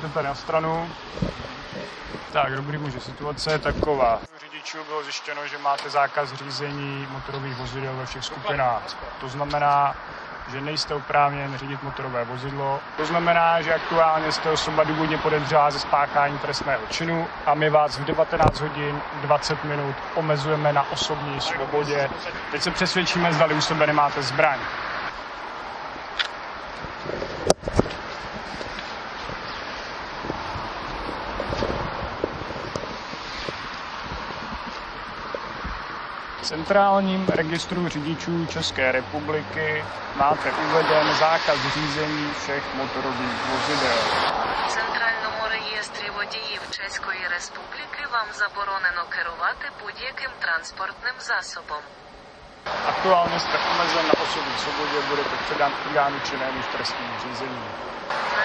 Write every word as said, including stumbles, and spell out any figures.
Pojďte tady na stranu. Tak, dobrý muži, situace je taková. U řidičů bylo zjištěno, že máte zákaz řízení motorových vozidel ve všech skupinách. To znamená, že nejste oprávněn řídit motorové vozidlo. To znamená, že aktuálně jste osoba důvodně podezřelá ze spáchání trestného činu a my vás v devatenáct hodin dvacet minut omezujeme na osobní svobodě. Teď se přesvědčíme, zdali u sebe nemáte zbraň. V centrálním registru řidičů České republiky máte uveden zákaz řízení všech motorových vozidel. В Центральному реєстрі водіїв Чеської Республіки вам заборонено керувати будь-яким транспортним засобом. Aktuálně jste omezen na osobní svobodě, budete předán orgánu činnému v trestním řízení. На